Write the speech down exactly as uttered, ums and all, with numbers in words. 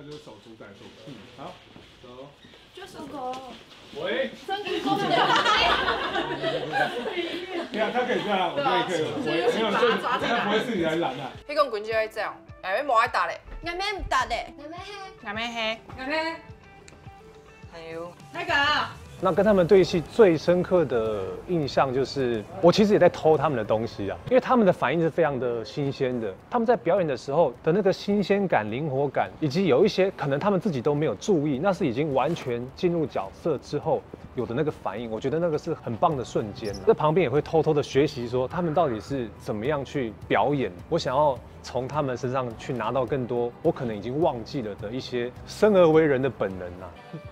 那就是守株待兔。嗯，好，走。 就搜狗。 喂。 真的搜狗。 对啊，他可以这样，我可以可以。我没有，这他不会是你来拦啊。 迄讲拳就爱这样，下面无爱打咧。 下面唔打咧。下面黑。 下面黑。 下面。 还有那个。 那跟他们对戏最深刻的印象就是，我其实也在偷他们的东西啊，因为他们的反应是非常的新鲜的。他们在表演的时候的那个新鲜感、灵活感，以及有一些可能他们自己都没有注意，那是已经完全进入角色之后有的那个反应，我觉得那个是很棒的瞬间。在旁边也会偷偷的学习说，他们到底是怎么样去表演。我想要从他们身上去拿到更多我可能已经忘记了的一些生而为人的本能啊。